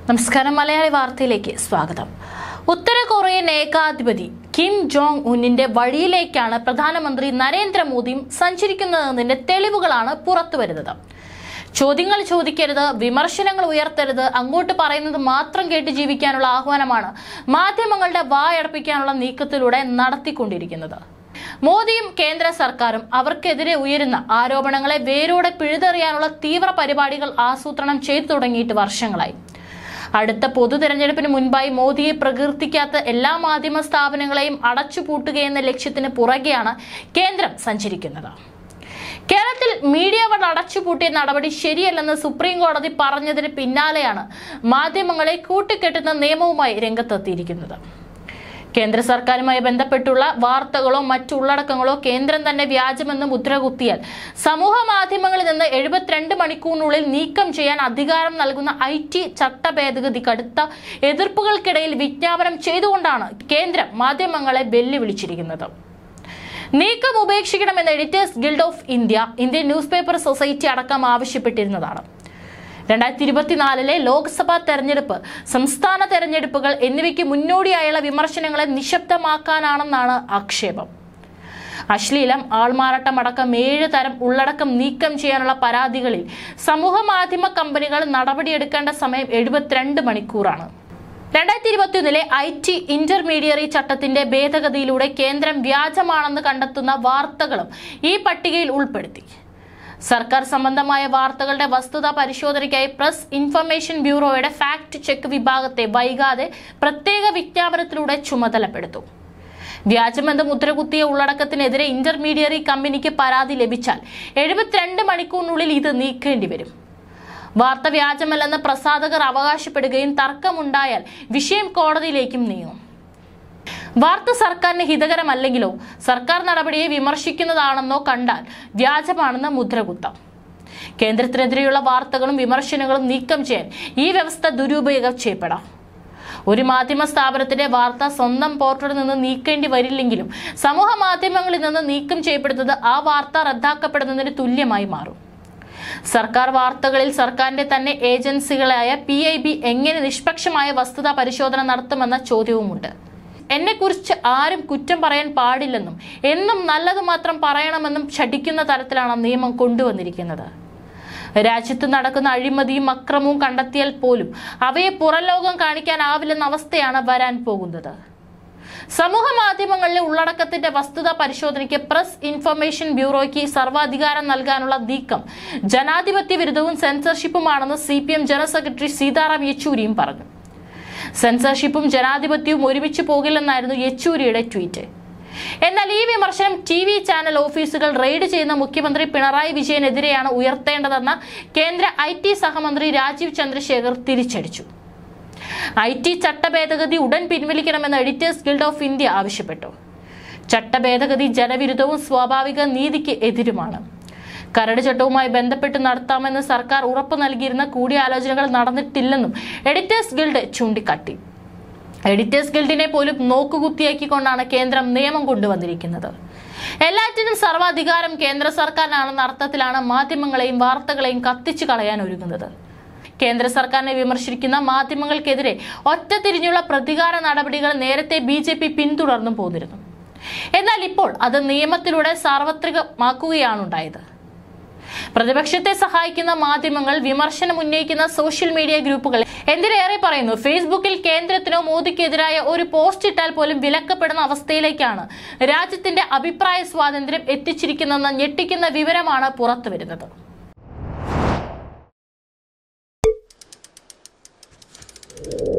നമസ്കാരം. മലയാളി വാർത്തയിലേക്ക് സ്വാഗതം. ഉത്തര കൊറിയൻ ഏകാധിപതി കിം ജോങ് ഉന്നിന്റെ വഴിയിലേക്കാണ് പ്രധാനമന്ത്രി നരേന്ദ്രമോദിയും സഞ്ചരിക്കുന്നതിന്റെ തെളിവുകളാണ് പുറത്തുവരുന്നത്. ചോദ്യങ്ങൾ ചോദിക്കരുത്, വിമർശനങ്ങൾ ഉയർത്തരുത്, അങ്ങോട്ട് പറയുന്നത് മാത്രം കേട്ട് ജീവിക്കാനുള്ള ആഹ്വാനമാണ് മാധ്യമങ്ങളുടെ വായടപ്പിക്കാനുള്ള നീക്കത്തിലൂടെ നടത്തിക്കൊണ്ടിരിക്കുന്നത്. മോദിയും കേന്ദ്ര സർക്കാരും അവർക്കെതിരെ ഉയരുന്ന ആരോപണങ്ങളെ വേരോടെ പിഴുതെറിയാനുള്ള തീവ്ര പരിപാടികൾ ആസൂത്രണം ചെയ്തു തുടങ്ങിയിട്ട് വർഷങ്ങളായി. അടുത്ത പൊതു തെരഞ്ഞെടുപ്പിന് മുൻപായി മോദിയെ പ്രകീർത്തിക്കാത്ത എല്ലാ മാധ്യമ സ്ഥാപനങ്ങളെയും അടച്ചുപൂട്ടുകയെന്ന ലക്ഷ്യത്തിന് പുറകെയാണ് കേന്ദ്രം സഞ്ചരിക്കുന്നത്. കേരളത്തിൽ മീഡിയ വൺ അടച്ചുപൂട്ടിയ നടപടി ശരിയല്ലെന്ന് സുപ്രീം കോടതി പറഞ്ഞതിന് പിന്നാലെയാണ് മാധ്യമങ്ങളെ കൂട്ടിക്കെട്ടുന്ന നിയമവുമായി രംഗത്തെത്തിയിരിക്കുന്നത്. കേന്ദ്ര സർക്കാരുമായി ബന്ധപ്പെട്ടുള്ള വാർത്തകളോ മറ്റു ഉള്ളടക്കങ്ങളോ കേന്ദ്രം തന്നെ വ്യാജമെന്ന് മുദ്രകുത്തിയാൽ സമൂഹ മാധ്യമങ്ങളിൽ നിന്ന് 72 മണിക്കൂറിനുള്ളിൽ നീക്കം ചെയ്യാൻ അധികാരം നൽകുന്ന IT ചട്ട ഭേദഗതി കടുത്ത എതിർപ്പുകൾക്കിടയിൽ വിജ്ഞാപനം ചെയ്തുകൊണ്ടാണ് കേന്ദ്രം മാധ്യമങ്ങളെ വെല്ലുവിളിച്ചിരിക്കുന്നത്. നീക്കം ഉപേക്ഷിക്കണമെന്ന് editors guild of India, Indian news paper society അടക്കം ആവശ്യപ്പെട്ടിരുന്നതാണ്. 2024 ലോക്സഭാ തെരഞ്ഞെടുപ്പ്, സംസ്ഥാന തെരഞ്ഞെടുപ്പുകൾ എന്നിവയ്ക്ക് മുന്നോടിയായുള്ള വിമർശനങ്ങളെ നിശബ്ദമാക്കാനാണെന്നാണ് ആക്ഷേപം. അശ്ലീലം, ആൾമാറാട്ടം അടക്കം 7 തരം ഉള്ളടക്കം നീക്കം ചെയ്യാനുള്ള പരാതികളിൽ സമൂഹ മാധ്യമ കമ്പനികൾ നടപടിയെടുക്കേണ്ട സമയം 72 മണിക്കൂറാണ്. 2021 IT ഇന്റർമീഡിയറി ചട്ടത്തിന്റെ ഭേദഗതിയിലൂടെ കേന്ദ്രം വ്യാജമാണെന്ന് കണ്ടെത്തുന്ന വാർത്തകളും ഈ പട്ടികയിൽ ഉൾപ്പെടുത്തി. സർക്കാർ സംബന്ധമായ വാർത്തകളുടെ വസ്തുതാ പരിശോധനയ്ക്കായി പ്രസ് ഇൻഫർമേഷൻ ബ്യൂറോയുടെ ഫാക്ട് ചെക്ക് വിഭാഗത്തെ വൈകാതെ പ്രത്യേക വിജ്ഞാപനത്തിലൂടെ ചുമതലപ്പെടുത്തും. വ്യാജമെന്ന് മുദ്രകുത്തിയ ഉള്ളടക്കത്തിനെതിരെ ഇന്റർമീഡിയറി കമ്പനിക്ക് പരാതി ലഭിച്ചാൽ 72 മണിക്കൂറിനുള്ളിൽ ഇത് നീക്കേണ്ടി വരും. വാർത്ത വ്യാജമല്ലെന്ന് പ്രസാധകർ അവകാശപ്പെടുകയും തർക്കമുണ്ടായാൽ വിഷയം കോടതിയിലേക്കും നീങ്ങും. വാർത്ത സർക്കാരിന് ഹിതകരമല്ലെങ്കിലോ സർക്കാർ നടപടിയെ വിമർശിക്കുന്നതാണെന്നോ കണ്ടാൽ വ്യാജമാണെന്ന് മുദ്രകുത്താം. കേന്ദ്രത്തിനെതിരെയുള്ള വാർത്തകളും വിമർശനങ്ങളും നീക്കം ചെയ്യാൻ ഈ വ്യവസ്ഥ ദുരുപയോഗം ചെയ്യപ്പെടാം. ഒരു മാധ്യമ സ്ഥാപനത്തിന്റെ വാർത്ത സ്വന്തം പോർട്ടലിൽ നിന്ന് നീക്കേണ്ടി വരില്ലെങ്കിലും സമൂഹ മാധ്യമങ്ങളിൽ നിന്ന് നീക്കം ചെയ്യപ്പെടുന്നത് ആ വാർത്ത റദ്ദാക്കപ്പെടുന്നതിന് തുല്യമായി മാറും. സർക്കാർ വാർത്തകളിൽ സർക്കാരിന്റെ തന്നെ ഏജൻസികളായ PIB എങ്ങനെ നിഷ്പക്ഷമായ വസ്തുതാ പരിശോധന നടത്തുമെന്ന ചോദ്യവുമുണ്ട്. എന്നെക്കുറിച്ച് ആരും കുറ്റം പറയാൻ പാടില്ലെന്നും എന്നും നല്ലത് മാത്രം പറയണമെന്നും ശഠിക്കുന്ന തരത്തിലാണ് നിയമം കൊണ്ടുവന്നിരിക്കുന്നത്. രാജ്യത്ത് നടക്കുന്ന അഴിമതിയും അക്രമവും കണ്ടെത്തിയാൽ പോലും അവയെ പുറംലോകം കാണിക്കാനാവില്ലെന്ന അവസ്ഥയാണ് വരാൻ പോകുന്നത്. സമൂഹ മാധ്യമങ്ങളിലെ ഉള്ളടക്കത്തിന്റെ വസ്തുതാ പരിശോധനയ്ക്ക് പ്രസ് ഇൻഫർമേഷൻ ബ്യൂറോയ്ക്ക് സർവാധികാരം നൽകാനുള്ള നീക്കം ജനാധിപത്യ വിരുദ്ധവും സെൻസർഷിപ്പുമാണെന്ന് CPM ജനറൽ സെക്രട്ടറി സീതാറാം യെച്ചൂരിയും പറഞ്ഞു. സെൻസർഷിപ്പും ജനാധിപത്യവും ഒരുമിച്ച് പോകില്ലെന്നായിരുന്നു യെച്ചൂരിയുടെ ട്വീറ്റ്. എന്നാൽ ഈ വിമർശനം TV ചാനൽ ഓഫീസുകൾ റെയ്ഡ് ചെയ്യുന്ന മുഖ്യമന്ത്രി പിണറായി വിജയനെതിരെയാണ് ഉയർത്തേണ്ടതെന്ന കേന്ദ്ര IT സഹമന്ത്രി രാജീവ് ചന്ദ്രശേഖർ തിരിച്ചടിച്ചു. IT ചട്ട ഭേദഗതി ഉടൻ പിൻവലിക്കണമെന്ന് എഡിറ്റേഴ്സ് ഗിൽഡ് ഓഫ് ഇന്ത്യ ആവശ്യപ്പെട്ടു. ചട്ട ഭേദഗതി ജനവിരുദ്ധവും സ്വാഭാവിക നീതിക്ക് എതിരുമാണ്. കരട് ചട്ടവുമായി ബന്ധപ്പെട്ട് നടത്താമെന്ന് സർക്കാർ ഉറപ്പു നൽകിയിരുന്ന കൂടിയാലോചനകൾ നടന്നിട്ടില്ലെന്നും എഡിറ്റേഴ്സ് ഗിൽഡ് ചൂണ്ടിക്കാട്ടി. എഡിറ്റേഴ്സ് ഗിൽഡിനെ പോലും നോക്കുകുത്തിയാക്കിക്കൊണ്ടാണ് കേന്ദ്രം നിയമം കൊണ്ടുവന്നിരിക്കുന്നത്. എല്ലാറ്റിനും സർവാധികാരം കേന്ദ്ര സർക്കാരിനാണെന്ന അർത്ഥത്തിലാണ് മാധ്യമങ്ങളെയും വാർത്തകളെയും കത്തിച്ചു കളയാൻ ഒരുങ്ങുന്നത്. കേന്ദ്ര സർക്കാരിനെ വിമർശിക്കുന്ന മാധ്യമങ്ങൾക്കെതിരെ ഒറ്റതിരിഞ്ഞുള്ള പ്രതികാര നടപടികൾ നേരത്തെ BJP പിന്തുടർന്നും പോന്നിരുന്നു. എന്നാൽ ഇപ്പോൾ അത് നിയമത്തിലൂടെ സാർവത്രികമാക്കുകയാണുണ്ടായത്. പ്രതിപക്ഷത്തെ സഹായിക്കുന്ന മാധ്യമങ്ങൾ, വിമർശനം ഉന്നയിക്കുന്ന സോഷ്യൽ മീഡിയ ഗ്രൂപ്പുകൾ, എന്തിനേറെ പറയുന്നു ഫേസ്ബുക്കിൽ കേന്ദ്രത്തിനോ മോദിക്കെതിരായ ഒരു പോസ്റ്റ് ഇട്ടാൽ പോലും വിലക്കപ്പെടുന്ന അവസ്ഥയിലേക്കാണ് രാജ്യത്തിന്റെ അഭിപ്രായ സ്വാതന്ത്ര്യം എത്തിച്ചിരിക്കുന്നതെന്ന ഞെട്ടിക്കുന്ന വിവരമാണ് പുറത്തുവരുന്നത്.